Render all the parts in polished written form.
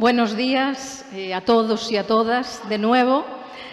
Buenos días a todos y a todas de nuevo.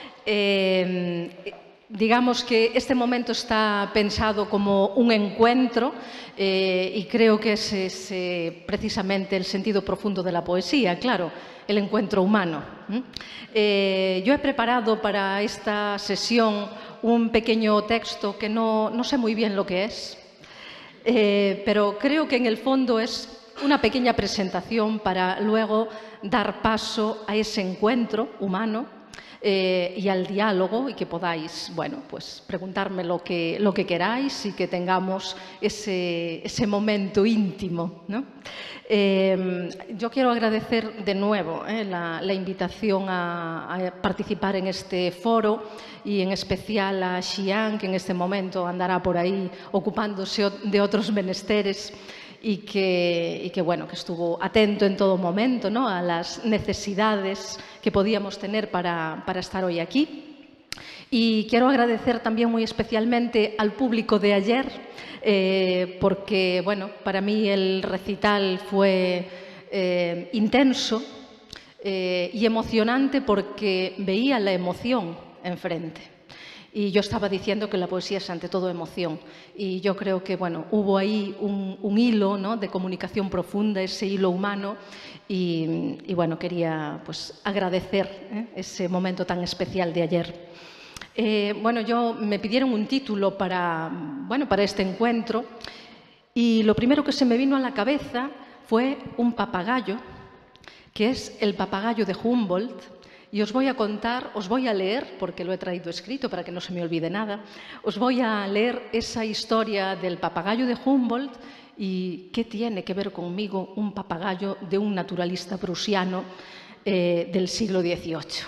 Digamos que este momento está pensado como un encuentro y creo que ese es precisamente el sentido profundo de la poesía, claro, el encuentro humano. Yo he preparado para esta sesión un pequeño texto que no sé muy bien lo que es, pero creo que en el fondo es una pequeña presentación para luego dar paso a ese encuentro humano y al diálogo, y que podáis, bueno, pues preguntarme lo que queráis y que tengamos ese momento íntimo, ¿no? Yo quiero agradecer de nuevo la invitación a participar en este foro y en especial a Xian, que en este momento andará por ahí ocupándose de otros menesteres y que estuvo atento en todo momento, ¿no?, a las necesidades que podíamos tener para estar hoy aquí. Y quiero agradecer también muy especialmente al público de ayer, porque para mí el recital fue intenso y emocionante porque veía la emoción enfrente. Y yo estaba diciendo que la poesía es ante todo emoción. Y yo creo que hubo ahí un hilo, ¿no?, de comunicación profunda, ese hilo humano. Y quería agradecer ese momento tan especial de ayer. Me pidieron un título para este encuentro y lo primero que se me vino a la cabeza fue un papagayo, que es el papagayo de Humboldt. Y os voy a leer, porque lo he traído escrito para que no se me olvide nada, os voy a leer esa historia del papagayo de Humboldt y qué tiene que ver conmigo un papagayo de un naturalista prusiano del siglo XVIII.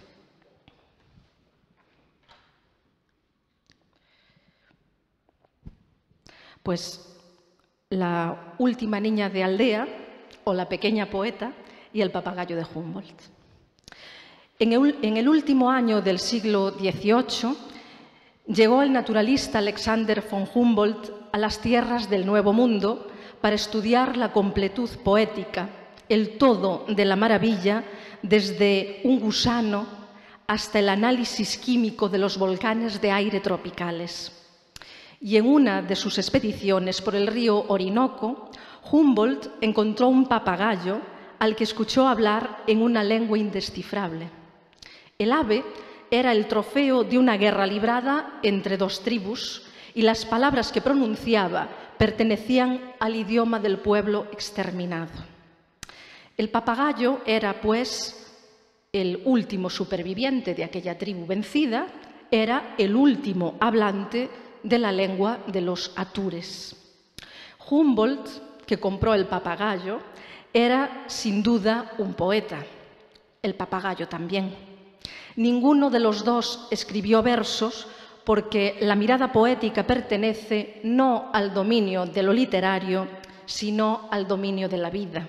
Pues la última niña de aldea, o la pequeña poeta, y el papagayo de Humboldt. En el último año del siglo XVIII llegó el naturalista Alexander von Humboldt a las tierras del Nuevo Mundo para estudiar la completud poética, el todo de la maravilla, desde un gusano hasta el análisis químico de los volcanes de aire tropicales. Y en una de sus expediciones por el río Orinoco, Humboldt encontró un papagayo al que escuchó hablar en una lengua indescifrable. El ave era el trofeo de una guerra librada entre dos tribus y las palabras que pronunciaba pertenecían al idioma del pueblo exterminado. El papagayo era, pues, el último superviviente de aquella tribu vencida, era el último hablante de la lengua de los atures. Humboldt, que compró el papagayo, era sin duda un poeta. El papagayo también. Ninguno de los dos escribió versos porque la mirada poética pertenece no al dominio de lo literario, sino al dominio de la vida.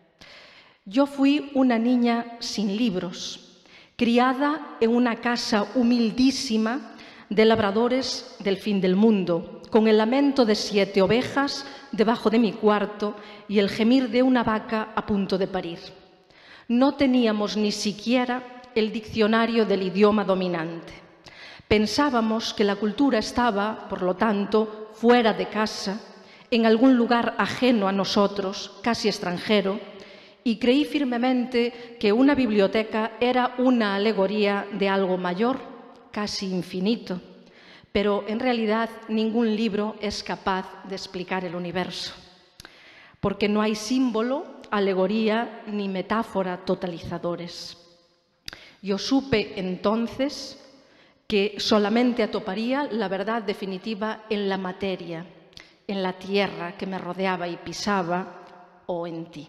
Yo fui una niña sin libros, criada en una casa humildísima de labradores del fin del mundo, con el lamento de 7 ovejas debajo de mi cuarto y el gemir de una vaca a punto de parir. No teníamos ni siquiera el diccionario del idioma dominante. Pensábamos que la cultura estaba, por lo tanto, fuera de casa, en algún lugar ajeno a nosotros, casi extranjero, y creí firmemente que una biblioteca era una alegoría de algo mayor, casi infinito. Pero en realidad ningún libro es capaz de explicar el universo, porque no hay símbolo, alegoría ni metáfora totalizadores. Yo supe entonces que solamente atoparía la verdad definitiva en la materia, en la tierra que me rodeaba y pisaba, o en ti.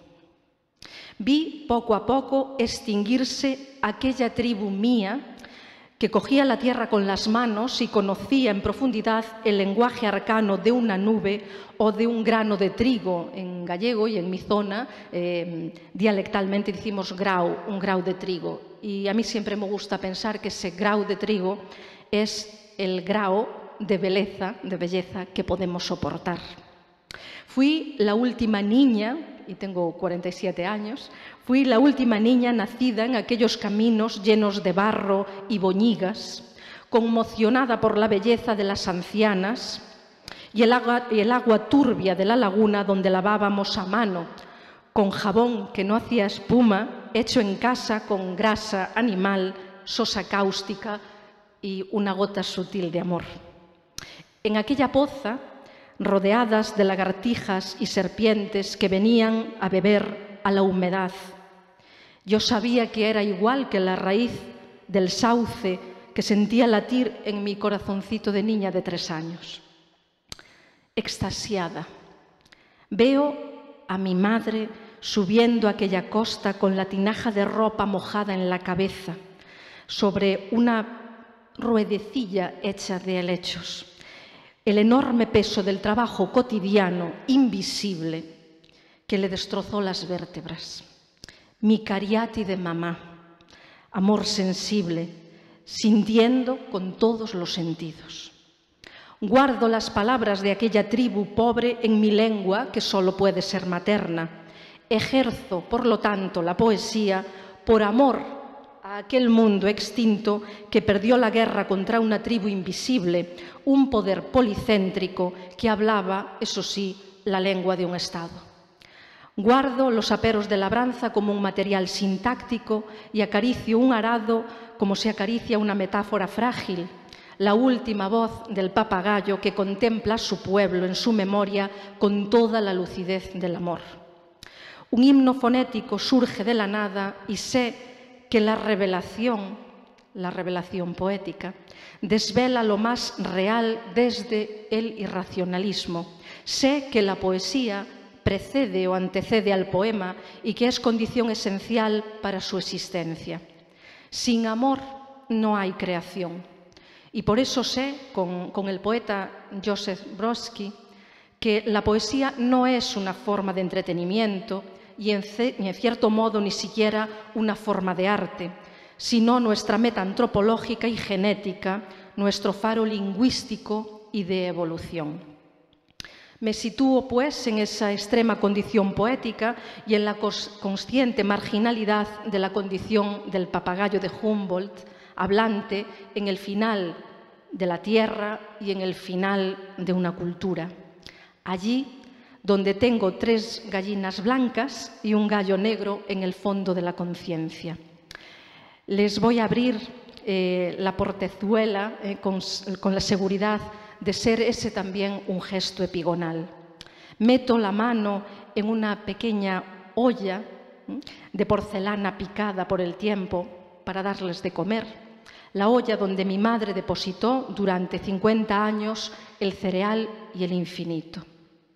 Vi poco a poco extinguirse aquella tribu mía que cogía la tierra con las manos y conocía en profundidad el lenguaje arcano de una nube o de un grano de trigo. En gallego y en mi zona, dialectalmente decimos grau, un grau de trigo. Y a mí siempre me gusta pensar que ese grau de trigo es el grau de belleza que podemos soportar. Fui la última niña y tengo 47 años, fui la última niña nacida en aquellos caminos llenos de barro y boñigas, conmocionada por la belleza de las ancianas y el agua turbia de la laguna donde lavábamos a mano, con jabón que no hacía espuma, hecho en casa con grasa animal, sosa cáustica y una gota sutil de amor. En aquella poza, rodeadas de lagartijas y serpientes que venían a beber a la humedad, yo sabía que era igual que la raíz del sauce que sentía latir en mi corazoncito de niña de 3 años. Extasiada, veo a mi madre subiendo aquella costa con la tinaja de ropa mojada en la cabeza, sobre una ruedecilla hecha de helechos. El enorme peso del trabajo cotidiano, invisible, que le destrozó las vértebras. Mi cariati de mamá, amor sensible, sintiendo con todos los sentidos. Guardo las palabras de aquella tribu pobre en mi lengua, que solo puede ser materna. Ejerzo, por lo tanto, la poesía por amor a aquel mundo extinto que perdió la guerra contra una tribu invisible, un poder policéntrico que hablaba, eso sí, la lengua de un Estado. Guardo los aperos de labranza como un material sintáctico y acaricio un arado como se acaricia una metáfora frágil, la última voz del papagayo que contempla a su pueblo en su memoria con toda la lucidez del amor. Un himno fonético surge de la nada y sé que la revelación poética, desvela lo más real desde el irracionalismo. Sé que la poesía precede o antecede al poema y que es condición esencial para su existencia. Sin amor no hay creación. Y por eso sé, con el poeta Joseph Brodsky, que la poesía no es una forma de entretenimiento y en cierto modo ni siquiera una forma de arte, sino nuestra meta antropológica y genética, nuestro faro lingüístico y de evolución. Me sitúo, pues, en esa extrema condición poética y en la consciente marginalidad de la condición del papagayo de Humboldt, hablante en el final de la tierra y en el final de una cultura. Allí donde tengo 3 gallinas blancas y un gallo negro en el fondo de la conciencia. Les voy a abrir la portezuela con la seguridad de ser ese también un gesto epigonal. Meto la mano en una pequeña olla de porcelana picada por el tiempo para darles de comer, la olla donde mi madre depositó durante 50 años el cereal y el infinito.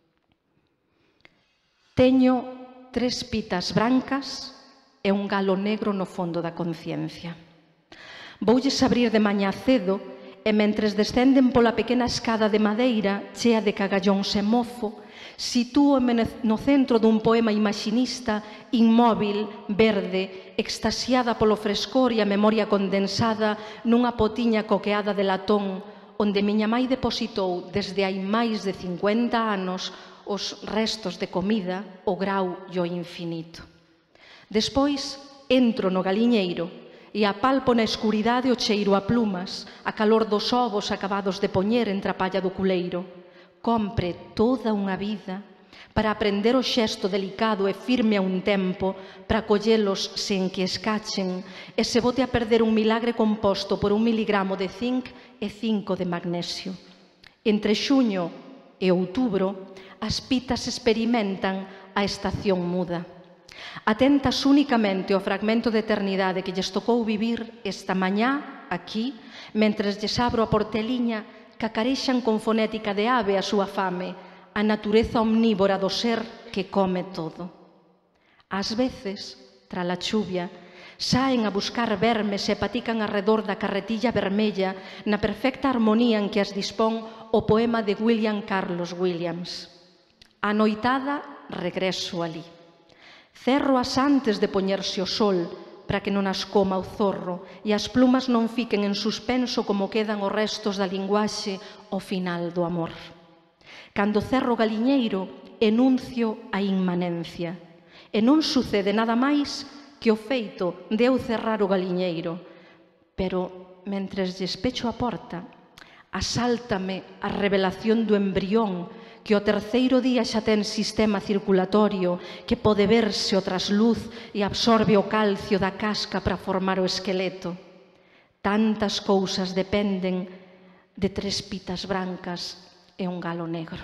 Teño 3 pitas brancas e un galo negro no fondo da conciencia. Voulles abrir de mañá cedo e mentres descenden pola pequena escada de madeira chea de cagallóns e mozo, sitúome no centro dun poema imaxinista, inmóvil, verde, extasiada polo frescor e a memoria condensada nunha potiña coqueada de latón onde miña mai depositou desde hai máis de 50 anos os restos de comida, o grau e o infinito. Despois entro no galiñeiro e apalpo na escuridade o cheiro a plumas, a calor dos ovos acabados de poñer entre a palla do culeiro. Compre toda unha vida para aprender o xesto delicado e firme a un tempo, para collelos sen que escachen e se bote a perder un milagre composto por 1 miligramo de zinc e 5 de magnesio. Entre xuño e outubro, as pitas experimentan a estación muda. Atentas únicamente ao fragmento de eternidade que lles tocou vivir esta mañá, aquí, mentres lles abro a porteliña, cacarexan con fonética de ave a súa fame, a natureza omnívora do ser que come todo. Ás veces, tras a chuvia, saen a buscar vermes e patican arredor da carretilla vermella na perfecta armonía en que as dispón o poema de William Carlos Williams. A noitada regreso ali. Cerro as antes de poñerse o sol para que non as coma o zorro e as plumas non fiquen en suspenso como quedan os restos da linguaxe ao final do amor. Cando cerro o galiñeiro, enuncio a inmanencia. E non sucede nada máis que o feito de eu cerrar o galiñeiro. Pero, mentres lles pecho a porta, asáltame a revelación do embrión que o terceiro día xa ten sistema circulatorio, que pode verse o trasluz e absorbe o calcio da casca para formar o esqueleto. Tantas cousas dependen de 3 pitas brancas e un galo negro.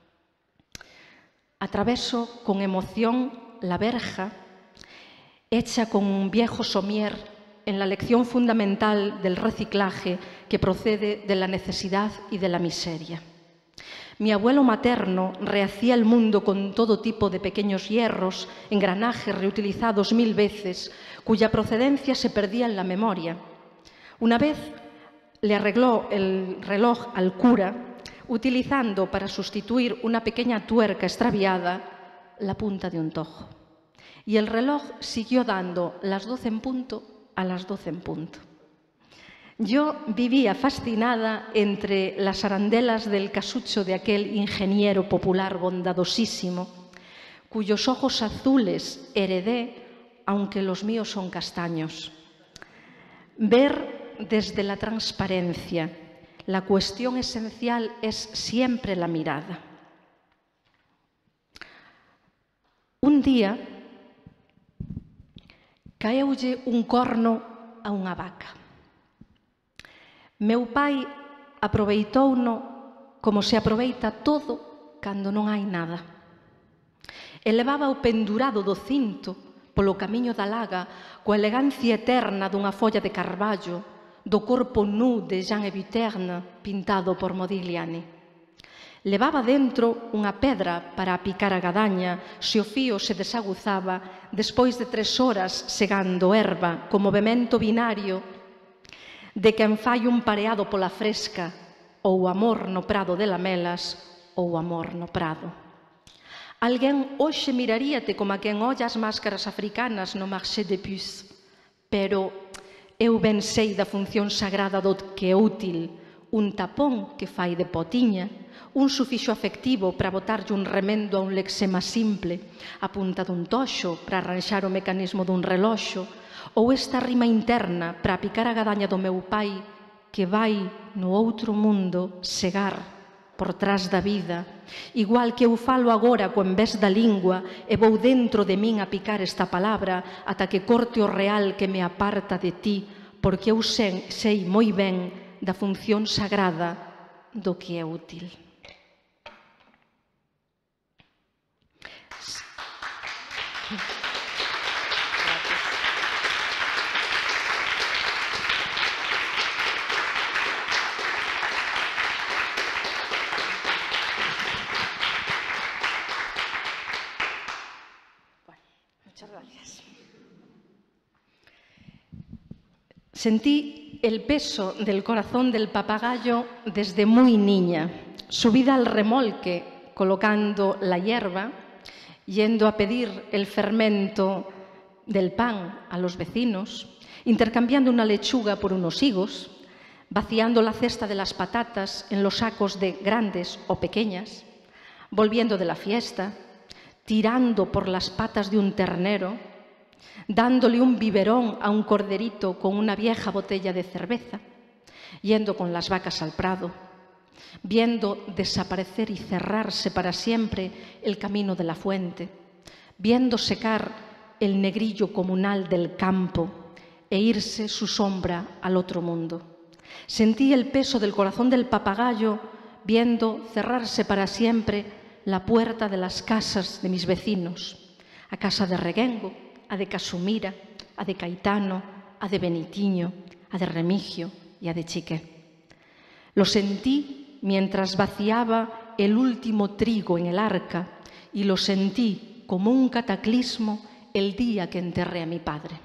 Atraveso con emoción la verja hecha con un viejo somier en la lección fundamental del reciclaje que procede de la necesidad y de la miseria. Mi abuelo materno rehacía el mundo con todo tipo de pequeños hierros, engranajes reutilizados 1000 veces, cuya procedencia se perdía en la memoria. Una vez le arregló el reloj al cura, utilizando para sustituir una pequeña tuerca extraviada la punta de un tojo. Y el reloj siguió dando las 12 en punto a las 12 en punto. Yo vivía fascinada entre las arandelas del casucho de aquel ingeniero popular bondadosísimo, cuyos ojos azules heredé, aunque los míos son castaños. Ver desde la transparencia, la cuestión esencial es siempre la mirada. Un día, caeulle un corno a unha vaca. Meu pai aproveitouno como se aproveita todo cando non hai nada. E levaba o pendurado do cinto polo camiño da laga coa elegancia eterna dunha folla de carballo do corpo nu de Jean Eviterne pintado por Modigliani. Levaba dentro unha pedra para picar a gadaña se o fío se desaguzaba despois de 3 horas segando erva co movemento binario de quen fai un pareado pola fresca, ou amor no prado de lamelas, ou amor no prado. Alguén hoxe miraríate como a quen olla as máscaras africanas no marché de puces, pero eu ben sei da función sagrada do que é útil, un tapón que fai de potiña, un sufixo afectivo para botarlle un remendo a un lexema simple, a punta dun toxo para arranxar o mecanismo dun reloxo, ou esta rima interna para picar a gadaña do meu pai que vai no outro mundo segar por trás da vida, igual que eu falo agora co envés da lingua e vou dentro de min a picar esta palabra ata que corte o real que me aparta de ti, porque eu sei moi ben da función sagrada do que é útil. Sentí el peso del corazón del papagayo desde muy niña, subida al remolque, colocando la hierba, yendo a pedir el fermento del pan a los vecinos, intercambiando una lechuga por unos higos, vaciando la cesta de las patatas en los sacos de grandes o pequeñas, volviendo de la fiesta, tirando por las patas de un ternero, dándole un biberón a un corderito con una vieja botella de cerveza, yendo con las vacas al prado, viendo desaparecer y cerrarse para siempre el camino de la fuente, viendo secar el negrillo comunal del campo e irse su sombra al otro mundo. Sentí el peso del corazón del papagayo viendo cerrarse para siempre la puerta de las casas de mis vecinos, a casa de Reguengo, a de Casumira, a de Caetano, a de Benitiño, a de Remigio y a de Chiqué. Lo sentí mientras vaciaba el último trigo en el arca y lo sentí como un cataclismo el día que enterré a mi padre.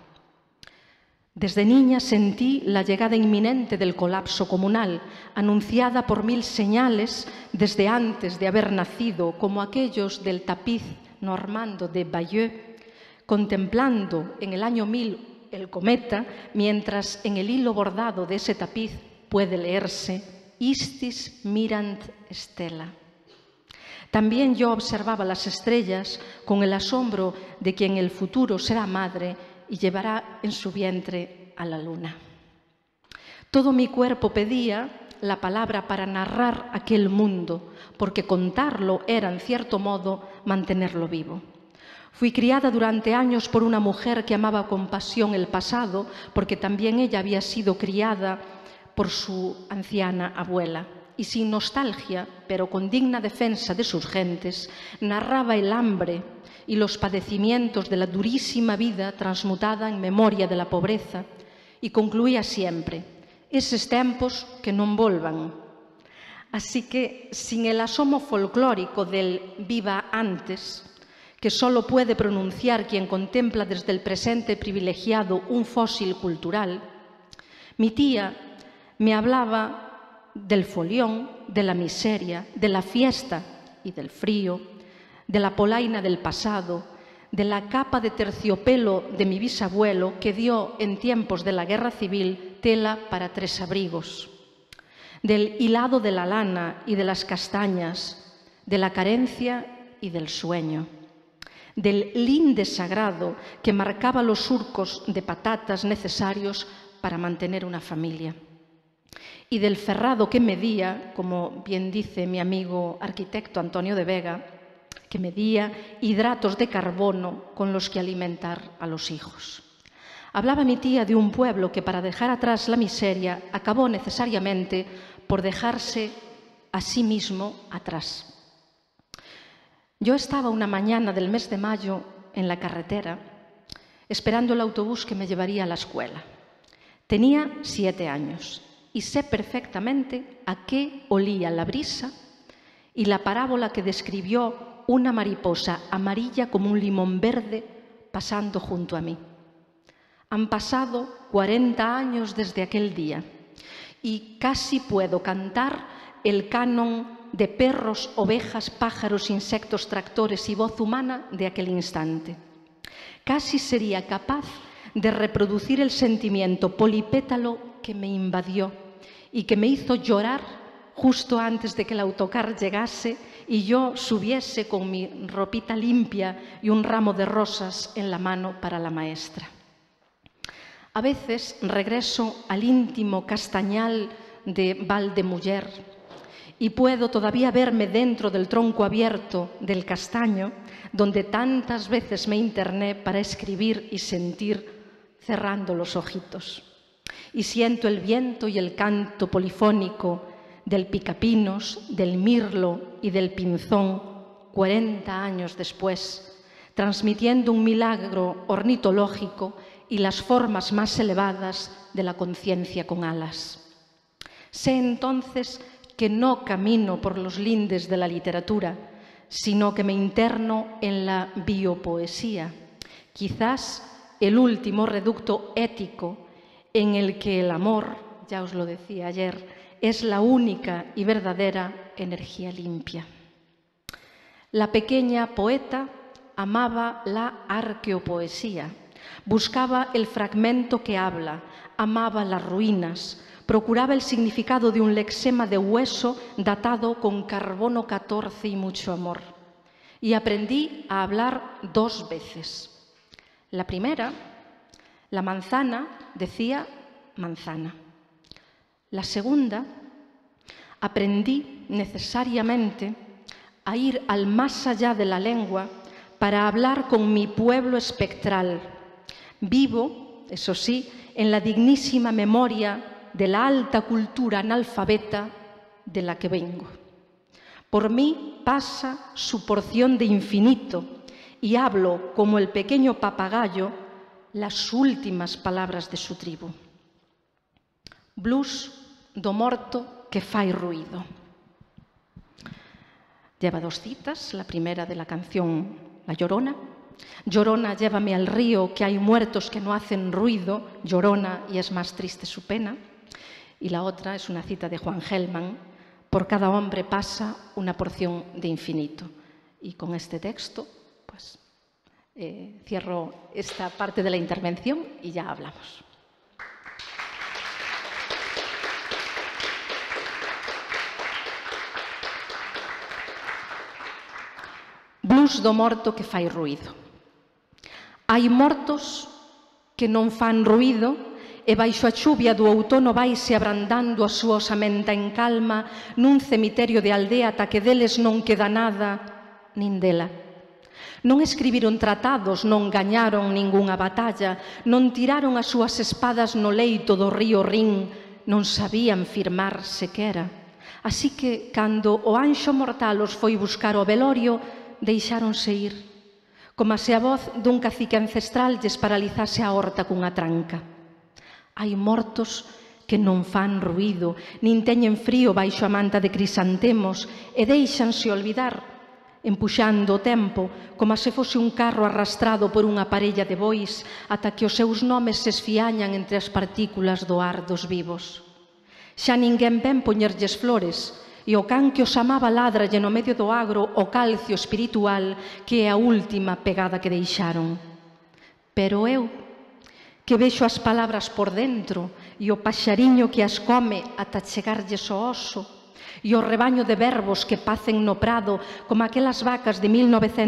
Desde niña sentí la llegada inminente del colapso comunal, anunciada por 1000 señales desde antes de haber nacido, como aquellos del tapiz normando de Bayeux, contemplando en el año 1000 el cometa, mientras en el hilo bordado de ese tapiz puede leerse Istis mirant stella. También yo observaba las estrellas con el asombro de quien en el futuro será madre y llevará en su vientre a la luna. Todo mi cuerpo pedía la palabra para narrar aquel mundo, porque contarlo era, en cierto modo, mantenerlo vivo. Fui criada durante años por una mujer que amaba con pasión el pasado, porque también ella había sido criada por su anciana abuela. Y sin nostalgia, pero con digna defensa de sus gentes, narraba el hambre y los padecimientos de la durísima vida transmutada en memoria de la pobreza, y concluía siempre: eses tempos que non volvan. Así que, sin el asomo folclórico del viva antes, que solo puede pronunciar quien contempla desde el presente privilegiado un fósil cultural, mi tía me hablaba del folión, de la miseria, de la fiesta y del frío, de la polaina del pasado, de la capa de terciopelo de mi bisabuelo que dio en tiempos de la guerra civil tela para 3 abrigos, del hilado de la lana y de las castañas, de la carencia y del sueño, del linde sagrado que marcaba los surcos de patatas necesarios para mantener una familia, y del ferrado que medía, como bien dice mi amigo arquitecto Antonio de Vega, que medía hidratos de carbono con los que alimentar a los hijos. Hablaba mi tía de un pueblo que, para dejar atrás la miseria, acabó necesariamente por dejarse a sí mismo atrás. Yo estaba una mañana del mes de mayo en la carretera, esperando el autobús que me llevaría a la escuela. Tenía 7 años y sé perfectamente a qué olía la brisa y la parábola que describió una mariposa amarilla como un limón verde pasando junto a mí. Han pasado 40 años desde aquel día y casi puedo cantar el canon de perros, ovejas, pájaros, insectos, tractores y voz humana de aquel instante. Casi sería capaz de reproducir el sentimiento polipétalo que me invadió y que me hizo llorar justo antes de que el autocar llegase y yo subiese con mi ropita limpia y un ramo de rosas en la mano para la maestra. A veces regreso al íntimo castañal de Valdemuller y puedo todavía verme dentro del tronco abierto del castaño, donde tantas veces me interné para escribir y sentir cerrando los ojitos. Y siento el viento y el canto polifónico del picapinos, del mirlo y del pinzón 40 años después, transmitiendo un milagro ornitológico y las formas más elevadas de la conciencia con alas. Sé entonces que no camino por los lindes de la literatura, sino que me interno en la biopoesía, quizás el último reducto ético en el que el amor, ya os lo decía ayer, es la única y verdadera energía limpia. La pequeña poeta amaba la arqueopoesía, buscaba el fragmento que habla, amaba las ruinas, procuraba el significado de un lexema de hueso datado con carbono 14 y mucho amor. Y aprendí a hablar 2 veces. La primera, la manzana decía manzana. La segunda, aprendí necesariamente a ir al más allá de la lengua para hablar con mi pueblo espectral, vivo, eso sí, en la dignísima memoria de la alta cultura analfabeta de la que vengo. Por mí pasa su porción de infinito y hablo, como el pequeño papagayo, las últimas palabras de su tribu. Blues do morto que fai ruido. Lleva 2 citas, la primera de la canción La Llorona. Llorona, llévame al río, que hay muertos que no hacen ruido, llorona y es más triste su pena. Y la otra es una cita de Juan Gelman, por cada hombre pasa una porción de infinito. Y con este texto, pues, cierro esta parte de la intervención y ya hablamos. luz do morto que fai ruído. Hai mortos que non fan ruído e baixo a chuvia do outono vaise abrandando a súa osamenta en calma nun cemiterio de aldea ata que deles non queda nada, nin dela. Non escribiron tratados, non gañaron ningunha batalla, non tiraron as súas espadas no leito do río Rin, non sabían firmar sequera. Así que, cando o anxo mortal os foi buscar ao velorio, deixáronse ir, como se a voz dun cacique ancestral lles paralizase a horta cunha tranca. Hai mortos que non fan ruído, nin teñen frío baixo a manta de crisantemos e deixanse olvidar, empuxando o tempo como se fose un carro arrastrado por unha parella de bois ata que os seus nomes se esfiañan entre as partículas do ar dos vivos. Xa ninguén ven poñerlles flores e o can que os amaba ladralle no medio do agro o calcio espiritual que é a última pegada que deixaron. Pero eu, que vexo as palabras por dentro e o paxariño que as come ata chegarlles o oso, e o rebaño de verbos que pacen no prado como aquelas vacas de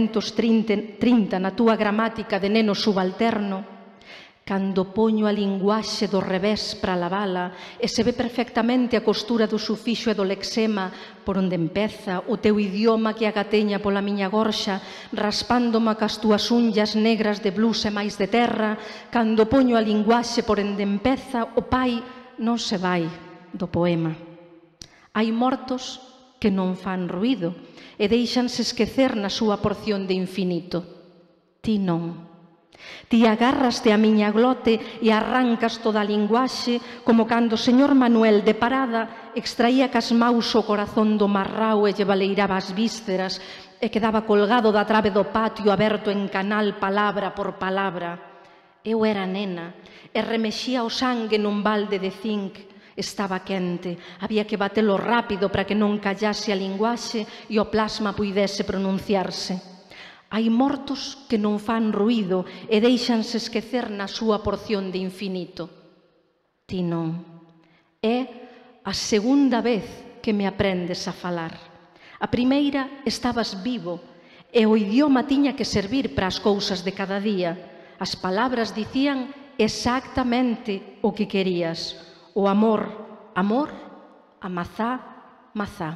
1930 na túa gramática de neno subalterno, cando poño a linguaxe do revés para lavala e se ve perfectamente a costura do sufixo e do lexema por onde empeza o teu idioma que agateña pola miña gorxa, raspándome cas túas unllas negras de blues e máis de terra, cando poño a linguaxe por onde empeza, o pai non se vai do poema. Hai mortos que non fan ruído e deixanse esquecer na súa porción de infinito. Ti non. Ti agarraste a miña glote e arrancas toda a linguaxe como cando o señor Manuel de parada extraía cas maus o corazón do marrao e lle baleiraba as vísceras e quedaba colgado da trave do patio aberto en canal palabra por palabra. Eu era nena e remexía o sangue nun balde de zinc. Estaba quente, había que batelo rápido para que non callase a linguaxe e o plasma puidese pronunciarse. Hai mortos que non fan ruído e deixanse esquecer na súa porción de infinito. Ti non. É a segunda vez que me aprendes a falar. A primeira estabas vivo e o idioma tiña que servir para as cousas de cada día. As palabras dicían exactamente o que querías. O amor, amor, a mazá, mazá.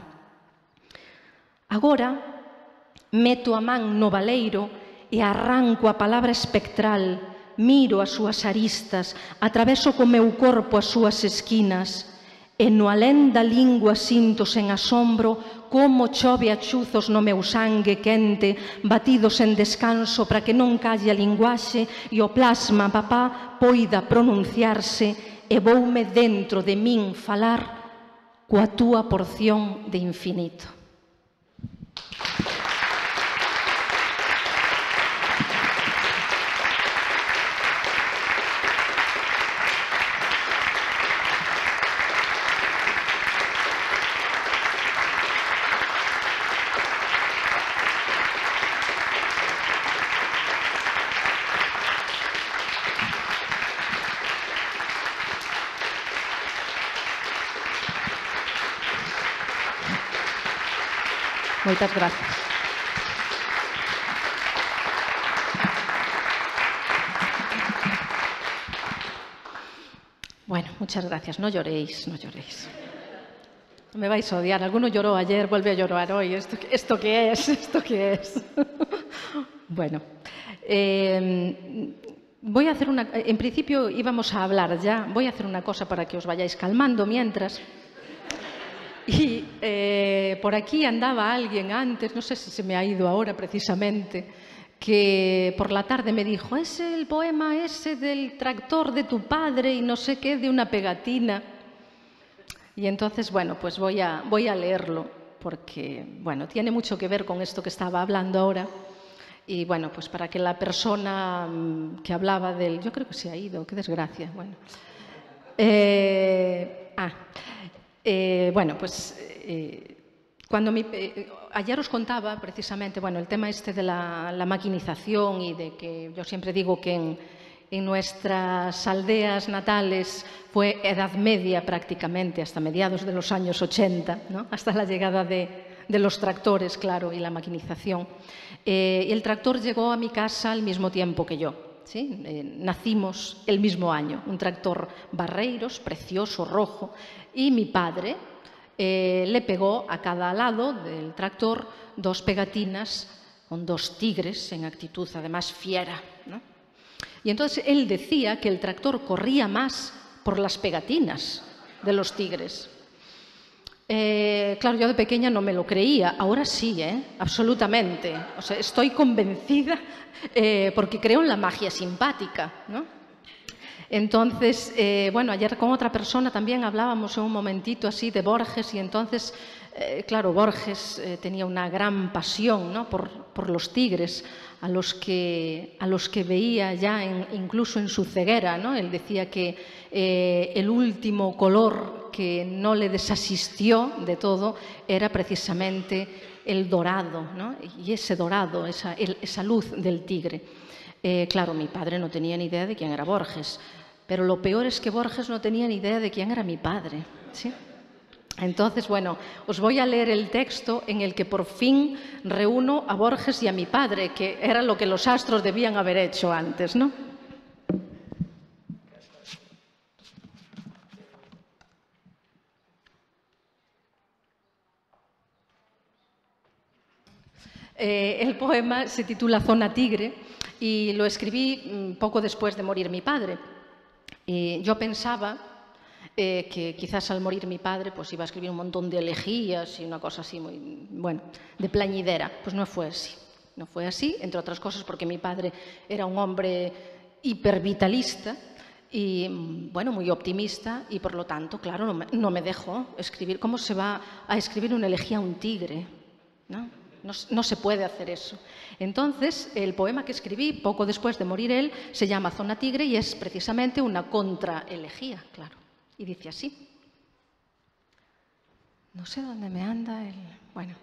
Agora, meto a man no baleiro e arranco a palabra espectral, miro as súas aristas, atraveso co meu corpo as súas esquinas, e no alén da lingua sinto sen asombro como chove a chuzos no meu sangue quente, batido sen descanso para que non calle a linguaxe e o plasma, papá, poida pronunciarse e voume dentro de min falar coa túa porción de infinito. Moitas gracias. Bueno, muchas gracias. No lloréis, no lloréis. Me vais a odiar. Alguno lloró ayer, vuelve a llorar hoy. ¿Esto qué es? ¿Esto qué es? Bueno, voy a hacer una... En principio íbamos a hablar ya. Voy a hacer una cosa para que os vayáis calmando mientras... Y por aquí andaba alguien antes, no sé si se me ha ido ahora precisamente, que por la tarde me dijo, es el poema ese del tractor de tu padre y no sé qué, de una pegatina. Y entonces, bueno, pues voy a leerlo, porque, bueno, tiene mucho que ver con esto que estaba hablando ahora. Y, bueno, pues para que la persona que hablaba del... Yo creo que se ha ido, qué desgracia, bueno. Bueno, pues ayer os contaba precisamente, bueno, el tema este de la maquinización y de que yo siempre digo que en nuestras aldeas natales fue Edad Media prácticamente hasta mediados de los años 80, ¿no? Hasta la llegada de de los tractores, claro, y la maquinización. El tractor llegó a mi casa al mismo tiempo que yo. ¿Sí? Nacimos el mismo año, un tractor Barreiros, precioso, rojo, y mi padre le pegó a cada lado del tractor 2 pegatinas con 2 tigres en actitud además fiera, ¿no? Y entonces él decía que el tractor corría más por las pegatinas de los tigres. Claro, yo de pequeña no me lo creía, ahora sí, absolutamente. O sea, estoy convencida porque creo en la magia simpática, ¿no? Entonces, bueno, ayer con otra persona también hablábamos un momentito así de Borges y entonces, claro, Borges tenía una gran pasión, ¿no? por los tigres, a los que veía ya incluso en su ceguera, ¿no? Él decía que el último color que no le desasistió de todo era precisamente el dorado, ¿no? Y ese dorado, esa luz del tigre. Claro, mi padre no tenía ni idea de quién era Borges, pero lo peor es que Borges no tenía ni idea de quién era mi padre, ¿sí? Entonces, bueno, os voy a leer el texto en el que por fin reúno a Borges y a mi padre, que era lo que los astros debían haber hecho antes, ¿no? El poema se titula Zona Tigre y lo escribí poco después de morir mi padre. Yo pensaba que quizás al morir mi padre pues iba a escribir un montón de elegías y una cosa así muy, bueno, de plañidera. Pues no fue así. No fue así, entre otras cosas porque mi padre era un hombre hipervitalista y, bueno, muy optimista y por lo tanto, claro, no me dejó escribir. ¿Cómo se va a escribir una elegía a un tigre? No se puede hacer eso. Entonces, el poema que escribí poco después de morir él se llama Zona Tigre y es precisamente una contraelegía, claro. Y dice así. No sé dónde me anda el... Bueno.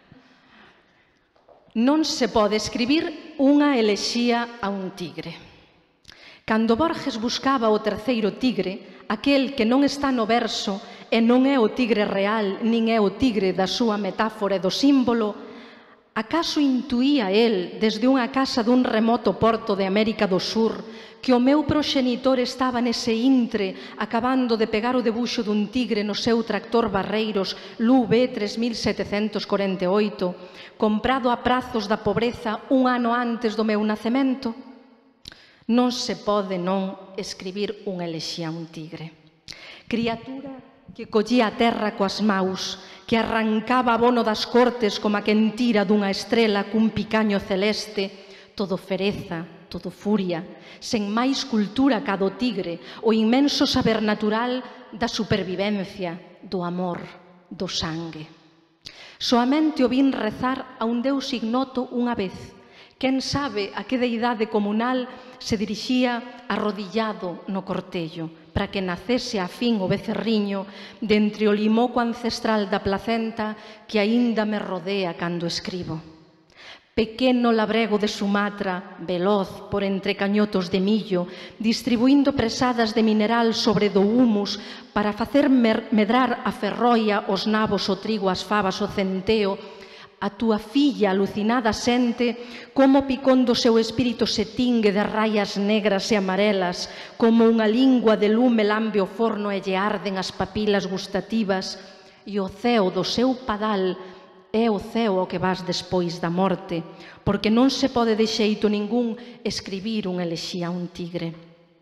Non se pode escribir unha elexía a un tigre. Cando Borges buscaba o terceiro tigre, aquel que non está no verso e non é o tigre real, nin é o tigre da súa metáfora e do símbolo, acaso intuía el, desde unha casa dun remoto porto de América do Sur, que o meu proxenitor estaba nese intre, acabando de pegar o debuxo dun tigre no seu tractor Barreiros LUV 3748, comprado a prazos da pobreza un ano antes do meu nacemento? Non se pode non escribir unha elexía a un tigre. Criatura que collía a terra coas maus, que arrancaba abono das cortes como a quen tira dunha estrela cun picaño celeste, todo fereza, todo furia, sen máis cultura ca do tigre, o inmenso saber natural da supervivencia, do amor, do sangue. Soamente o vin rezar a un deus ignoto unha vez. Quen sabe a que deidade comunal se dirixía arrodillado no cortello para que nacese a fin o becerriño dentre o limoco ancestral da placenta que aínda me rodea cando escribo. Pequeno labrego de Sumatra, veloz por entre cañotos de millo, distribuindo presadas de mineral sobre do humus para facer medrar a ferroia, os nabos, o trigo, as fabas, o centeo, a túa filla alucinada sente como o picón do seu espírito se tingue de raias negras e amarelas, como unha lingua de lume lambe o forno e lle arden as papilas gustativas, e o ceo do seu padal é o ceo ao que vas despois da morte, porque non se pode de xeito ningún escribir unha elexía a un tigre.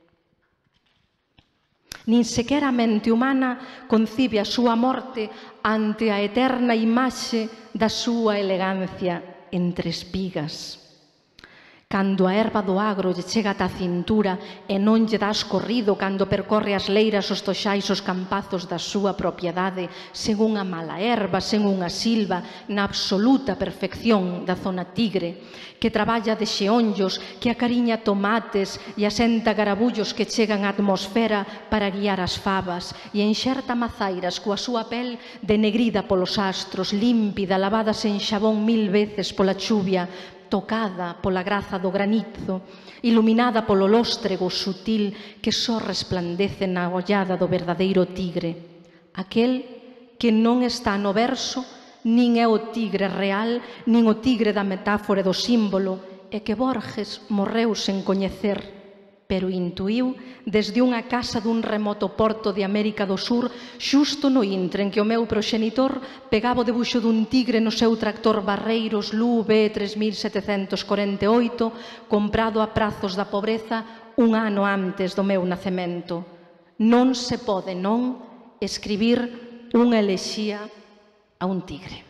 Nin sequera a mente humana concibe a súa morte ante a eterna imaxe da súa elegancia entre espigas. Cando a erva do agro lle chega ata a cintura e non lle das corrido cando percorre as leiras, os toxais, os campazos da súa propiedade, sen unha mala erva, sen unha silva, na absoluta perfección da zona tigre, que traballa de xeonllos, que acariña tomates e asenta garabullos que chegan á atmosfera para guiar as fabas e enxerta mazairas coa súa pel denegrida polos astros, límpida, lavada sen xabón 1000 veces pola chuvia, tocada pola graza do granizo, iluminada polo lóstrego sutil que só resplandece na ollada do verdadeiro tigre, aquel que non está no verso nin é o tigre real, nin o tigre da metáfora e do símbolo, e que Borges morreu sen coñecer, pero intuiu desde unha casa dun remoto porto de América do Sur, xusto no intre en que o meu proxenitor pegaba o debuxo dun tigre no seu tractor Barreiros Lu B3748, comprado a prazos da pobreza un ano antes do meu nacemento. Non se pode non escribir unha elexía a un tigre.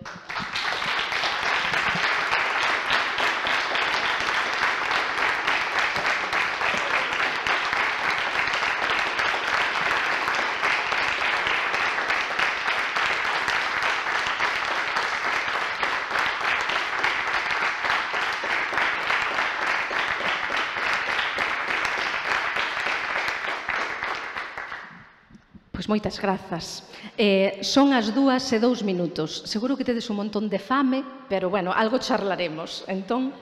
Pois moitas grazas. Son as 2:02. Seguro que tedes un montón de fame, pero, bueno, algo charlaremos. Entón...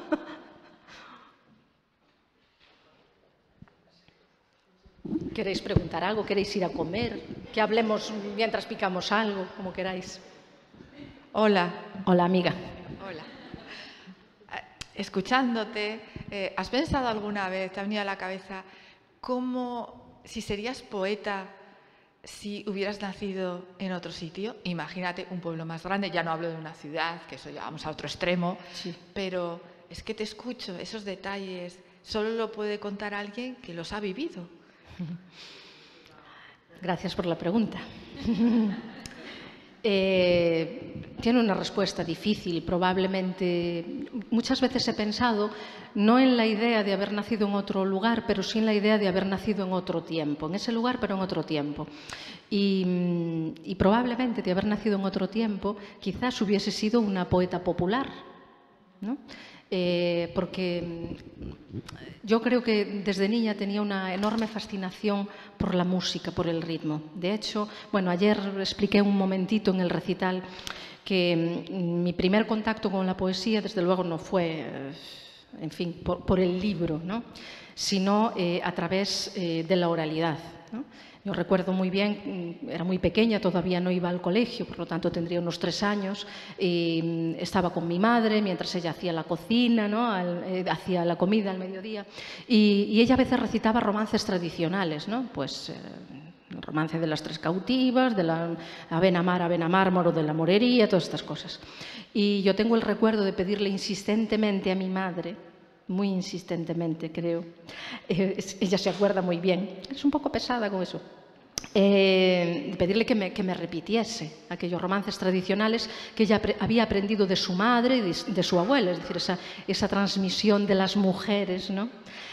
Queréis preguntar algo? Queréis ir a comer? Que hablemos mientras picamos algo, como queráis. Hola. Hola, amiga. Hola. Escuchándote, ¿has pensado alguna vez, te ha venido a la cabeza, cómo, si serías poeta, si hubieras nacido en otro sitio? Imagínate un pueblo más grande, ya no hablo de una ciudad, que eso ya vamos a otro extremo, sí. Pero es que te escucho, esos detalles, solo lo puede contar alguien que los ha vivido. Gracias por la pregunta. Tiene una respuesta difícil. Probablemente, muchas veces he pensado no en la idea de haber nacido en otro lugar, pero sí en la idea de haber nacido en otro tiempo, en ese lugar pero en otro tiempo. Y probablemente de haber nacido en otro tiempo quizás hubiese sido una poeta popular, ¿no? Porque yo creo que desde niña tenía una enorme fascinación por la música, por el ritmo. De hecho, bueno, ayer expliqué un momentito en el recital que mi primer contacto con la poesía, desde luego, no fue, en fin, por el libro, ¿no? Sino a través de la oralidad, ¿no? Yo recuerdo muy bien, era muy pequeña, todavía no iba al colegio, por lo tanto tendría unos 3 años, y estaba con mi madre mientras ella hacía la cocina, ¿no? Hacía la comida al mediodía, y ella a veces recitaba romances tradicionales, ¿no? Pues el romance de las 3 cautivas, de la Avena Mar, Moro de la Morería, todas estas cosas. Y yo tengo el recuerdo de pedirle insistentemente a mi madre, muy insistentemente, creo. Ella se acuerda muy bien. Es un poco pesada con eso. Pedirle que me repitiese aquellos romances tradicionales que ella había aprendido de su madre y de su abuela, es decir, esa transmisión de las mujeres, ¿no?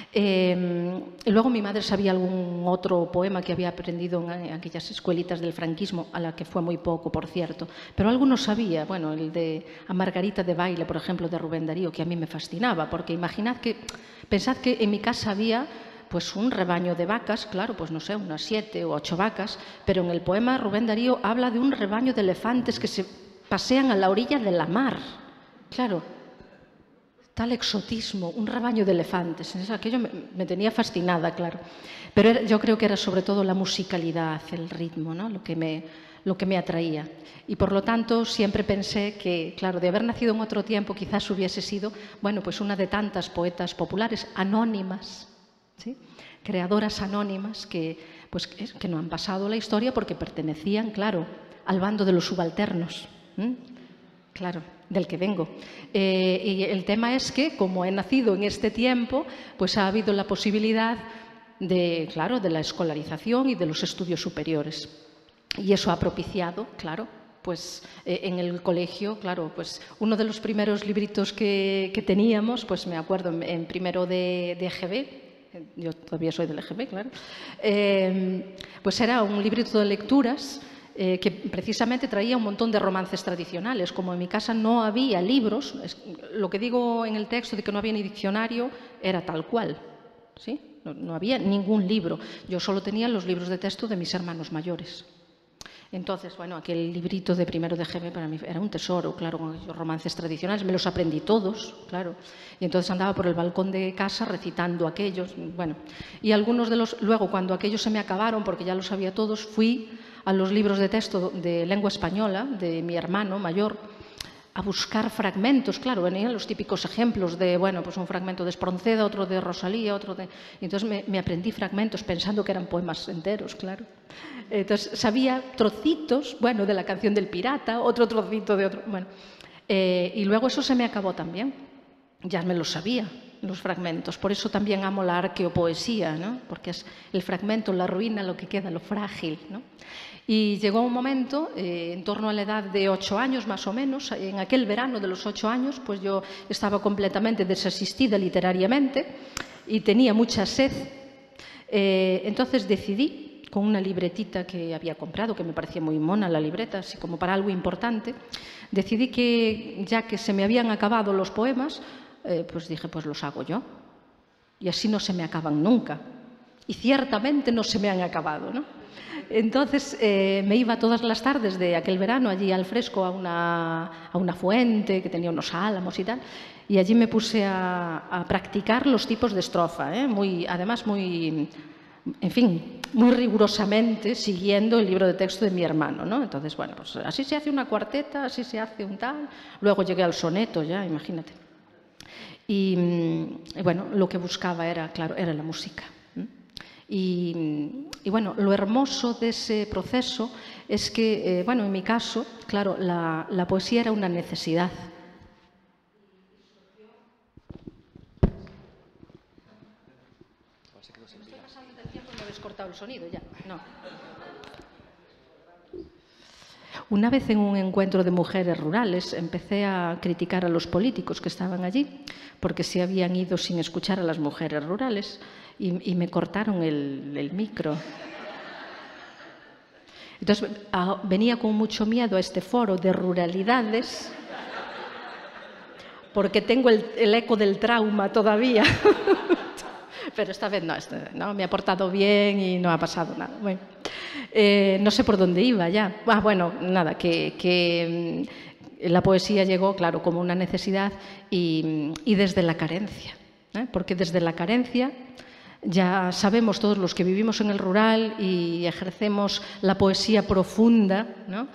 Y luego mi madre sabía algún otro poema que había aprendido en aquellas escuelitas del franquismo, a la que fue muy poco, por cierto, pero algunos sabía, bueno, el de A Margarita de baile, por ejemplo, de Rubén Darío, que a mí me fascinaba, porque pensad que en mi casa había pues un rebaño de vacas, claro, pues no sé, unas 7 u 8 vacas, pero en el poema Rubén Darío habla de un rebaño de elefantes que se pasean a la orilla de la mar. Claro, tal exotismo, un rebaño de elefantes. Aquello me tenía fascinada, claro. Pero yo creo que era sobre todo la musicalidad, el ritmo, ¿no? lo que me atraía. Y por lo tanto siempre pensé que, claro, de haber nacido en otro tiempo quizás hubiese sido, bueno, pues una de tantas poetas populares anónimas, ¿sí? Creadoras anónimas que no han pasado la historia porque pertenecían, claro, al bando de los subalternos, claro, del que vengo. Y el tema es que, como he nacido en este tiempo, pues ha habido la posibilidad de la escolarización y de los estudios superiores. Y eso ha propiciado, claro, pues en el colegio, claro, pues uno de los primeros libritos que teníamos, pues me acuerdo en primero de EGB, yo todavía soy del EGB, claro, pues era un librito de lecturas que precisamente traía un montón de romances tradicionales. Como en mi casa no había libros, lo que digo en el texto de que no había ni diccionario era tal cual, ¿sí? No había ningún libro. Yo solo tenía los libros de texto de mis hermanos mayores. Entonces, bueno, aquel librito de primero de GB para mí era un tesoro, claro, con aquellos romances tradicionales, me los aprendí todos, claro, y entonces andaba por el balcón de casa recitando aquellos, bueno, y algunos de los, luego cuando aquellos se me acabaron, porque ya los sabía todos, fui a los libros de texto de lengua española de mi hermano mayor a buscar fragmentos. Claro, venían los típicos ejemplos de, bueno, pues un fragmento de Espronceda, otro de Rosalía, otro de... Y entonces me aprendí fragmentos pensando que eran poemas enteros, claro. Entonces sabía trocitos, bueno, de la canción del pirata, otro trocito de otro... Bueno, y luego eso se me acabó también. Ya me lo sabía, los fragmentos. Por eso también amo la arqueopoesía, ¿no? Porque es el fragmento, la ruina, lo que queda, lo frágil, ¿no? Y llegó un momento, en torno a la edad de 8 años más o menos, en aquel verano de los 8 años, pues yo estaba completamente desasistida literariamente y tenía mucha sed. Entonces decidí, con una libretita que había comprado, que me parecía muy mona la libreta, así como para algo importante, decidí que, ya que se me habían acabado los poemas, pues dije, pues los hago yo. Y así no se me acaban nunca. Y ciertamente no se me han acabado, ¿no? Entonces me iba todas las tardes de aquel verano allí al fresco a una fuente que tenía unos álamos y tal, y allí me puse a practicar los tipos de estrofa, además muy, en fin, muy rigurosamente siguiendo el libro de texto de mi hermano, ¿no? Entonces, bueno, pues así se hace una cuarteta, así se hace un tal, luego llegué al soneto ya, imagínate. Y bueno, lo que buscaba era, claro, era la música. Y bueno, lo hermoso de ese proceso es que, bueno, en mi caso, claro, la poesía era una necesidad. ¿Me estoy pasando del tiempo y me habéis cortado el sonido ya? No. Una vez en un encuentro de mujeres rurales empecé a criticar a los políticos que estaban allí porque se habían ido sin escuchar a las mujeres rurales y me cortaron el micro. Entonces venía con mucho miedo a este foro de ruralidades porque tengo el eco del trauma todavía. Pero esta vez no, me ha portado bien y no ha pasado nada. Bueno, no sé por dónde iba ya. Bueno, nada, que la poesía llegó, claro, como una necesidad y desde la carencia. Porque desde la carencia ya sabemos todos los que vivimos en el rural y ejercemos la poesía profunda, ¿no?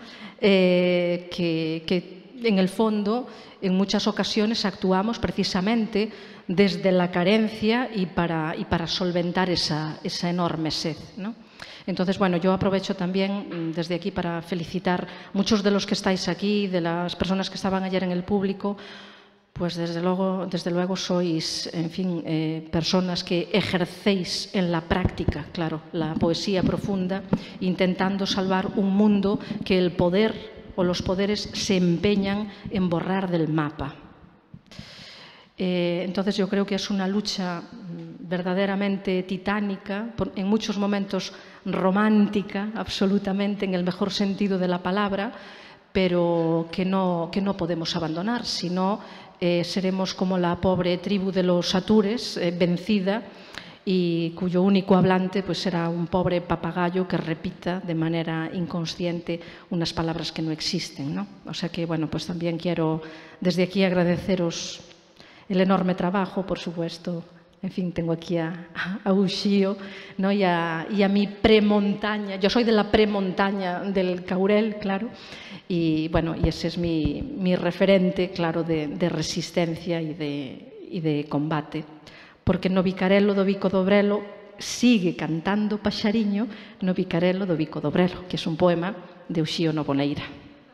Que en el fondo, en muchas ocasiones actuamos precisamente desde la carencia y para solventar esa enorme sed, ¿no? Entonces, bueno, yo aprovecho también desde aquí para felicitar a muchos de los que estáis aquí, de las personas que estaban ayer en el público. Pues desde luego sois, en fin, personas que ejercéis en la práctica, claro, la poesía profunda, intentando salvar un mundo que el poder o los poderes se empeñan en borrar del mapa. Entonces yo creo que es una lucha verdaderamente titánica, en muchos momentos romántica, absolutamente, en el mejor sentido de la palabra, pero que no podemos abandonar, sino seremos como la pobre tribu de los atures, vencida, y cuyo único hablante pues será un pobre papagayo que repita de manera inconsciente unas palabras que no existen, ¿no? O sea que, bueno, pues también quiero desde aquí agradeceros el enorme trabajo, por supuesto. En fin, tengo aquí a Uxío, ¿no? y a mi premontaña. Yo soy de la premontaña del Caurel, claro, y bueno, y ese es mi referente, claro, de resistencia y de combate. Porque no Vicarelo do Bico do Brelo sigue cantando Paxariño no Vicarelo do Bico do Brelo, que es un poema de Uxío Novoneira.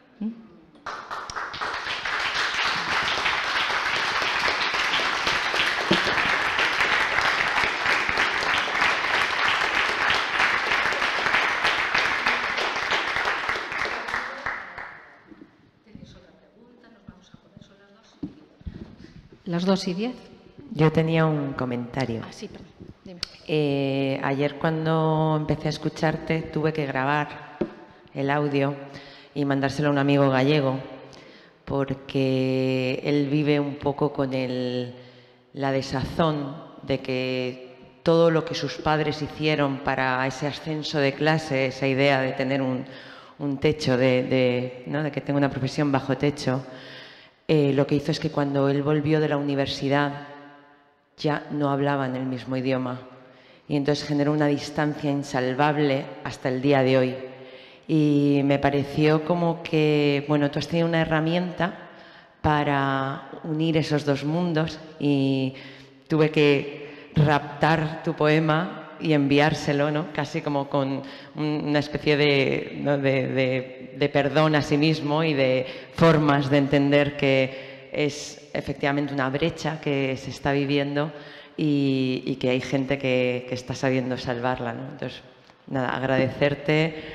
Las 2:10. Yo tenía un comentario. Sí, perdón. Dime. Ayer cuando empecé a escucharte tuve que grabar el audio y mandárselo a un amigo gallego porque él vive un poco con la desazón de que todo lo que sus padres hicieron para ese ascenso de clase, esa idea de tener un techo, ¿no? de que tenga una profesión bajo techo, lo que hizo es que cuando él volvió de la universidad ya no hablaban el mismo idioma y entonces generó una distancia insalvable hasta el día de hoy. Y me pareció como que, bueno, tú has tenido una herramienta para unir esos dos mundos y tuve que raptar tu poema y enviárselo, ¿no? Casi como con una especie de, ¿no? de perdón a sí mismo y de formas de entender que es efectivamente una brecha que se está viviendo y que hay gente que está sabiendo salvarla, ¿no? Entonces, nada, agradecerte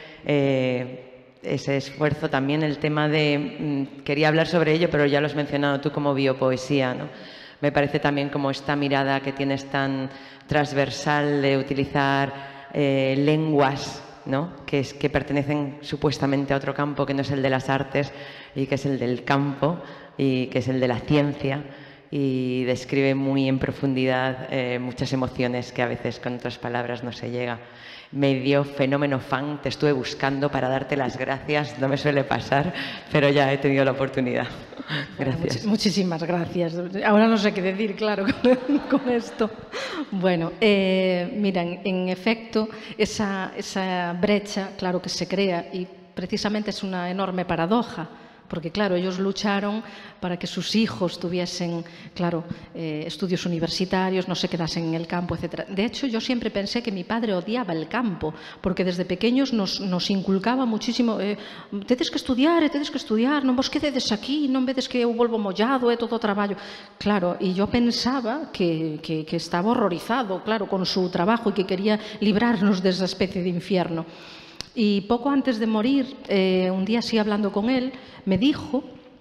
ese esfuerzo. También el tema de, quería hablar sobre ello, pero ya lo has mencionado tú como biopoesía, ¿no? Me parece también como esta mirada que tienes tan transversal de utilizar lenguas, ¿no? que pertenecen supuestamente a otro campo que no es el de las artes y que es el del campo y que es el de la ciencia, y describe muy en profundidad muchas emociones que a veces con otras palabras no se llega. Medio fenómeno fan, te estuve buscando para darte las gracias, no me suele pasar, pero ya he tenido la oportunidad. Gracias. Muchísimas gracias. Ahora no sé qué decir, claro, con esto. Bueno, mira, en efecto, esa brecha, claro que se crea, y precisamente es una enorme paradoja, porque claro, ellos lucharon para que sus hijos tuviesen, claro, estudios universitarios, no se quedasen en el campo, etc. De hecho, yo siempre pensé que mi padre odiaba el campo, porque desde pequeños nos inculcaba muchísimo, tedes que estudiar, non vos quededes aquí, non vedes que eu volvo mollado, é todo traballo. Claro, y yo pensaba que estaba horrorizado, claro, con su trabajo y que quería librarnos de esa especie de infierno. Y poco antes de morir, un día así hablando con él, me dijo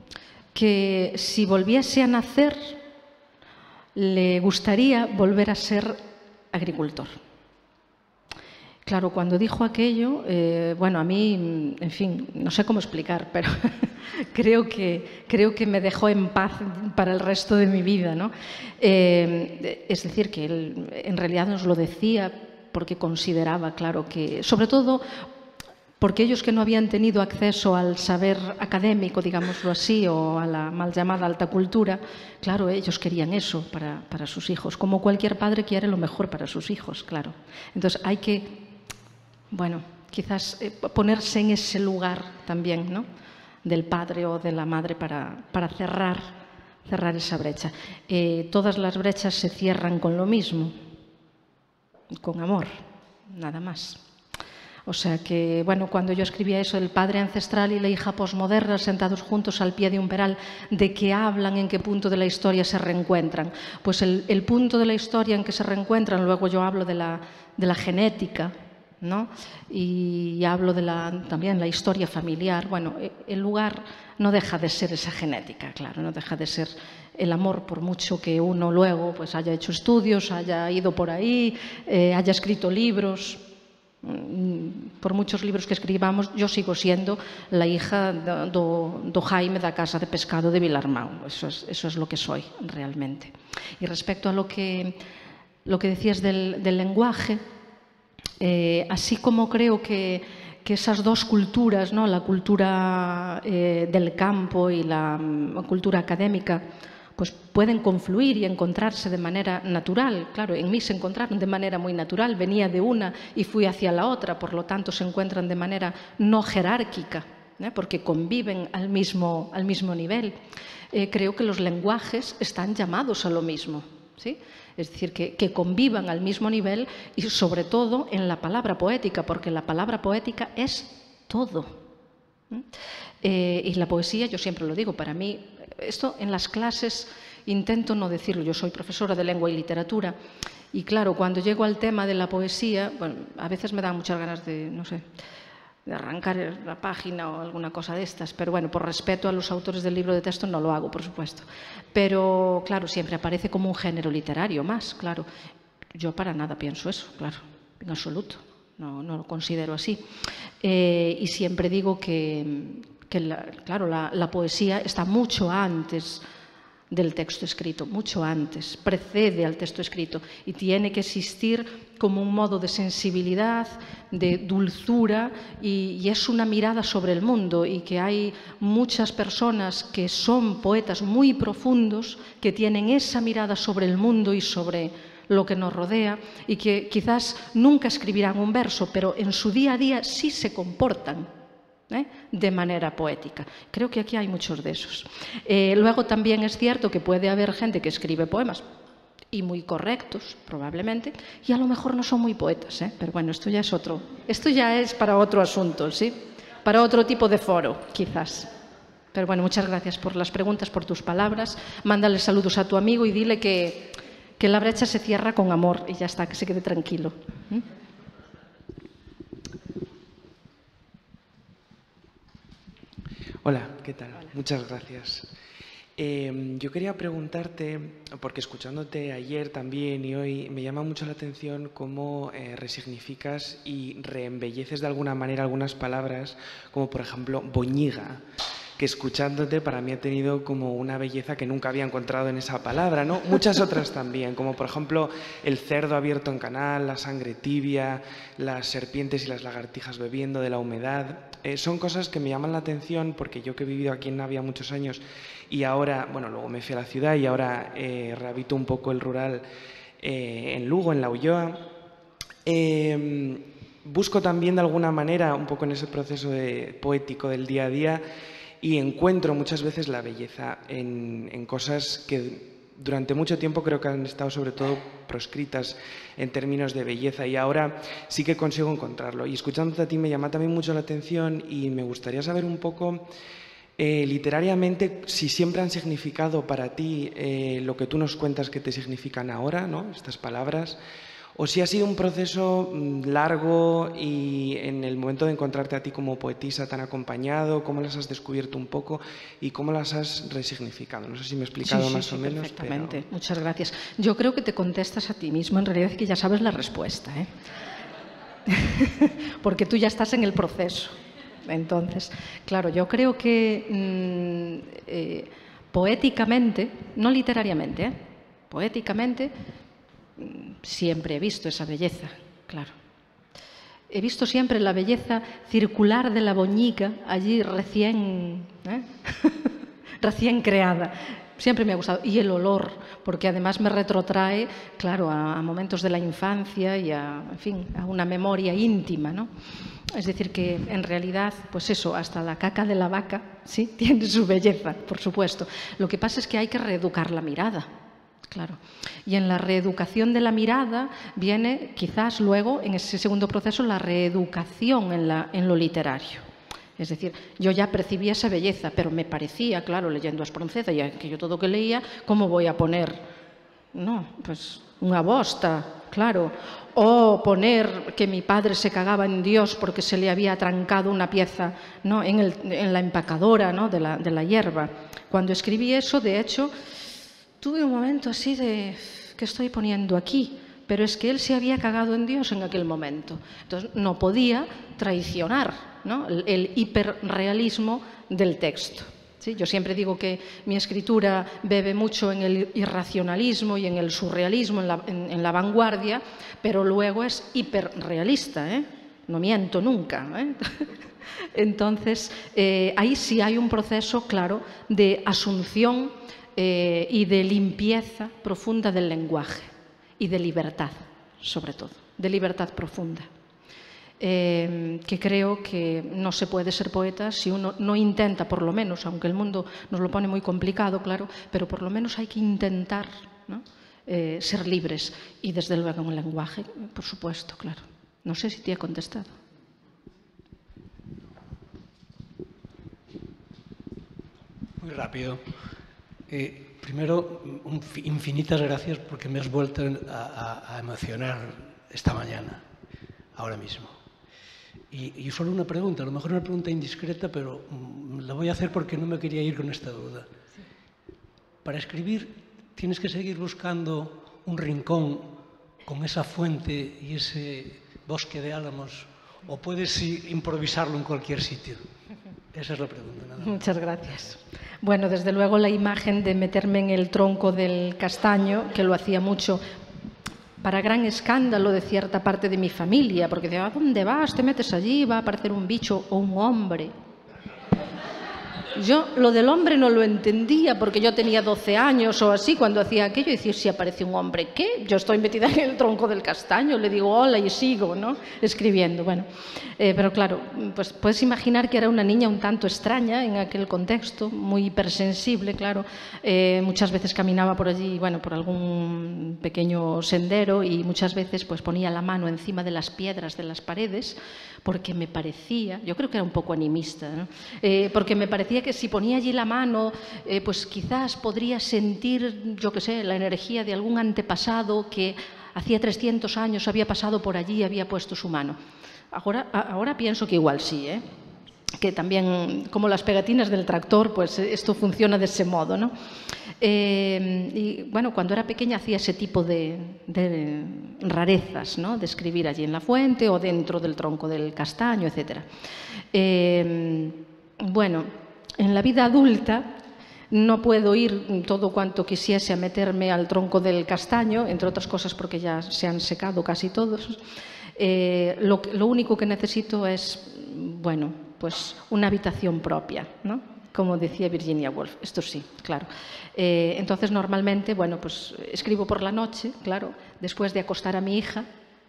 que si volviese a nacer, le gustaría volver a ser agricultor. Claro, cuando dijo aquello, bueno, a mí, en fin, no sé cómo explicar, pero creo que me dejó en paz para el resto de mi vida, ¿no? Es decir, que él en realidad nos lo decía porque consideraba, claro, que, sobre todo, porque ellos que no habían tenido acceso al saber académico, digámoslo así, o a la mal llamada alta cultura, claro, ellos querían eso para sus hijos, como cualquier padre quiere lo mejor para sus hijos, claro. Entonces hay que, bueno, quizás ponerse en ese lugar también, ¿no?, del padre o de la madre para cerrar esa brecha. Todas las brechas se cierran con lo mismo, con amor, nada más. O sea que, bueno, cuando yo escribía eso, el padre ancestral y la hija posmoderna sentados juntos al pie de un peral, ¿de qué hablan? ¿En qué punto de la historia se reencuentran? Pues el punto de la historia en que se reencuentran, luego yo hablo de la genética, ¿no? Y hablo también la historia familiar. Bueno, el lugar no deja de ser esa genética, claro, no deja de ser el amor, por mucho que uno luego pues haya hecho estudios, haya ido por ahí, haya escrito libros. Por muchos libros que escribamos, yo sigo siendo la hija do Jaime da Casa de Pescado de Vilarmau. Eso es lo que soy realmente. Y respecto a lo que decías del lenguaje, así como creo que esas dos culturas, ¿no?, la cultura del campo y la cultura académica, pues pueden confluir y encontrarse de manera natural. Claro, en mí se encontraron de manera muy natural, venía de una y fui hacia la otra, por lo tanto se encuentran de manera no jerárquica, porque conviven al mismo nivel. Creo que los lenguajes están llamados a lo mismo, ¿sí? Es decir, que convivan al mismo nivel y sobre todo en la palabra poética, porque la palabra poética es todo. Y la poesía, yo siempre lo digo, para mí, esto en las clases intento no decirlo, yo soy profesora de lengua y literatura y claro, cuando llego al tema de la poesía, bueno, a veces me dan muchas ganas de, no sé, de arrancar la página o alguna cosa de estas, pero bueno, por respeto a los autores del libro de texto no lo hago, por supuesto. Pero claro, siempre aparece como un género literario más, claro. Yo para nada pienso eso, claro, en absoluto, no lo considero así. Y siempre digo que la poesía está mucho antes del texto escrito, mucho antes, precede al texto escrito y tiene que existir como un modo de sensibilidad, de dulzura y es una mirada sobre el mundo y que hay muchas personas que son poetas muy profundos que tienen esa mirada sobre el mundo y sobre lo que nos rodea y que quizás nunca escribirán un verso, pero en su día a día sí se comportan de manera poética. Creo que aquí hay muchos de esos. Luego también es cierto que puede haber gente que escribe poemas y muy correctos, probablemente, y a lo mejor no son muy poetas, pero bueno, esto ya es para otro asunto, ¿sí? Para otro tipo de foro, quizás. Pero bueno, muchas gracias por las preguntas, por tus palabras. Mándale saludos a tu amigo y dile que la brecha se cierra con amor y ya está, que se quede tranquilo. Hola, ¿qué tal? Hola. Muchas gracias. Yo quería preguntarte, porque escuchándote ayer también y hoy, me llama mucho la atención cómo resignificas y reembelleces de alguna manera algunas palabras, como por ejemplo boñiga, que escuchándote para mí ha tenido como una belleza que nunca había encontrado en esa palabra, ¿no? Muchas otras también, como por ejemplo el cerdo abierto en canal, la sangre tibia, las serpientes y las lagartijas bebiendo de la humedad. Son cosas que me llaman la atención porque yo que he vivido aquí en Navia muchos años y ahora, bueno, luego me fui a la ciudad y ahora rehabito un poco el rural en Lugo, en La Ulloa. Busco también de alguna manera, un poco en ese proceso poético del día a día, y encuentro muchas veces la belleza en cosas que durante mucho tiempo creo que han estado sobre todo proscritas en términos de belleza y ahora sí que consigo encontrarlo. Y escuchándote a ti me llama también mucho la atención y me gustaría saber un poco literariamente si siempre han significado para ti lo que tú nos cuentas que te significan ahora, ¿no? Estas palabras, o si ha sido un proceso largo y en el momento de encontrarte a ti como poetisa tan acompañado, cómo las has descubierto un poco y cómo las has resignificado. No sé si me he explicado más o menos. Perfectamente. Pero... Muchas gracias. Yo creo que te contestas a ti mismo. En realidad es que ya sabes la respuesta, porque tú ya estás en el proceso. Entonces, claro, yo creo que poéticamente, no literariamente, poéticamente, siempre he visto esa belleza, claro. He visto siempre la belleza circular de la boñiga, allí recién creada. Siempre me ha gustado. Y el olor, porque además me retrotrae, claro, a momentos de la infancia y en fin, a una memoria íntima, ¿no? Es decir, que en realidad, pues eso, hasta la caca de la vaca, sí, tiene su belleza, por supuesto. Lo que pasa es que hay que reeducar la mirada. Claro. Y en la reeducación de la mirada viene quizás luego, en ese segundo proceso, la reeducación en lo literario. Es decir, yo ya percibía esa belleza, pero me parecía, claro, leyendo a Espronceda y aquello todo que leía, ¿cómo voy a poner? No, pues una bosta, claro. O poner que mi padre se cagaba en Dios porque se le había trancado una pieza, ¿no?, en la empacadora, ¿no?, de la hierba. Cuando escribí eso, de hecho, tuve un momento así de, ¿qué estoy poniendo aquí? Pero es que él se había cagado en Dios en aquel momento. Entonces no podía traicionar, ¿no?, el hiperrealismo del texto. ¿Sí? Yo siempre digo que mi escritura bebe mucho en el irracionalismo y en el surrealismo, en la vanguardia, pero luego es hiperrealista, no miento nunca. Entonces, ahí sí hay un proceso, claro, de asunción y de limpieza profunda del lenguaje y de libertad, sobre todo, de libertad profunda. Que creo que no se puede ser poeta si uno no intenta, por lo menos, aunque el mundo nos lo pone muy complicado, claro, pero por lo menos hay que intentar, ¿no?, ser libres y desde luego en el lenguaje, por supuesto, claro. No sé si te he contestado. Muy rápido. Primero, infinitas gracias porque me has vuelto a emocionar esta mañana, ahora mismo. Y solo una pregunta, a lo mejor una pregunta indiscreta, pero la voy a hacer porque no me quería ir con esta duda. Para escribir, ¿tienes que seguir buscando un rincón con esa fuente y ese bosque de álamos o puedes improvisarlo en cualquier sitio? Esa es la pregunta. Nada más. Muchas gracias. Bueno, desde luego la imagen de meterme en el tronco del castaño, que lo hacía mucho, para gran escándalo de cierta parte de mi familia, porque decía, ¿a dónde vas? Te metes allí, va a aparecer un bicho o un hombre. Yo lo del hombre no lo entendía porque yo tenía 12 años o así cuando hacía aquello y decía, si aparece un hombre, ¿qué? Yo estoy metida en el tronco del castaño, le digo hola y sigo, ¿no? Escribiendo, bueno. Pero claro, pues puedes imaginar que era una niña un tanto extraña en aquel contexto, muy hipersensible, claro. Muchas veces caminaba por allí, bueno, por algún pequeño sendero y muchas veces pues ponía la mano encima de las piedras de las paredes porque me parecía, yo creo que era un poco animista, ¿no? Porque me parecía que si ponía allí la mano, pues quizás podría sentir, yo qué sé, la energía de algún antepasado que hacía 300 años había pasado por allí y había puesto su mano. Ahora pienso que igual sí, que también, como las pegatinas del tractor, pues esto funciona de ese modo, ¿no? Y bueno, cuando era pequeña hacía ese tipo de rarezas, ¿no? De escribir allí en la fuente o dentro del tronco del castaño, etc. Bueno, en la vida adulta no puedo ir todo cuanto quisiese a meterme al tronco del castaño, entre otras cosas porque ya se han secado casi todos. Lo único que necesito es, bueno, pues una habitación propia, ¿no? Como decía Virginia Woolf, esto sí, claro. Entonces, normalmente, bueno, pues escribo por la noche, claro, después de acostar a mi hija,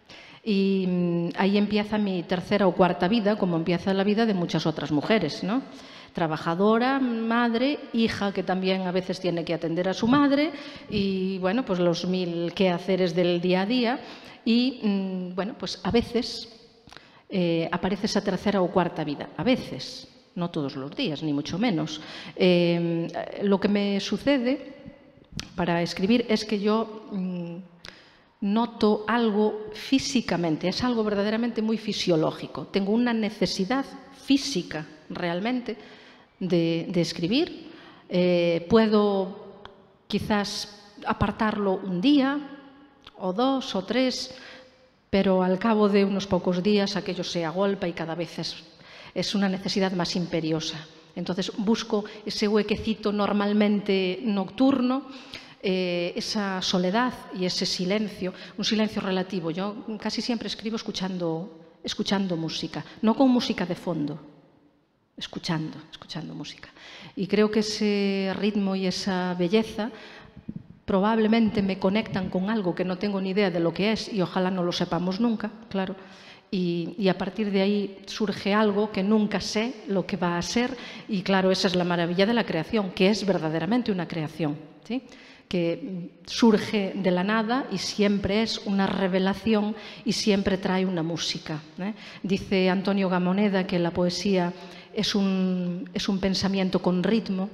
y ahí empieza mi tercera o cuarta vida, como empieza la vida de muchas otras mujeres, ¿no? Trabajadora, madre, hija que también a veces tiene que atender a su madre, y bueno, pues los 1000 quehaceres del día a día, y bueno, pues a veces aparece esa tercera o cuarta vida, a veces. No todos los días, ni mucho menos. Lo que me sucede para escribir es que yo noto algo físicamente, es algo verdaderamente muy fisiológico. Tengo una necesidad física realmente de escribir. Puedo quizás apartarlo un día o 2 o 3, pero al cabo de unos pocos días aquello se agolpa y cada vez es una necesidad más imperiosa. Entonces busco ese huequecito normalmente nocturno, esa soledad y ese silencio, un silencio relativo. Yo casi siempre escribo escuchando música, no con música de fondo, escuchando música. Y creo que ese ritmo y esa belleza probablemente me conectan con algo que no tengo ni idea de lo que es y ojalá no lo sepamos nunca, claro. Y a partir de ahí surge algo que nunca sé lo que va a ser y claro, esa es la maravilla de la creación, que es verdaderamente una creación, ¿sí? Que surge de la nada y siempre es una revelación y siempre trae una música, ¿eh? Dice Antonio Gamoneda que la poesía es un pensamiento con ritmo.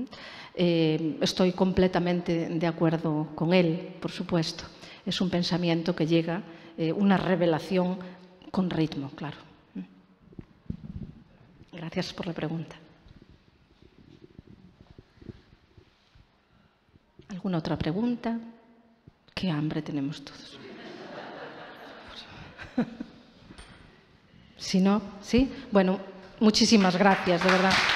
Estoy completamente de acuerdo con él, por supuesto. Es un pensamiento que llega, una revelación con ritmo, claro. Gracias por la pregunta. ¿Alguna otra pregunta? Qué hambre tenemos todos. Si no, ¿sí? Bueno, muchísimas gracias, de verdad.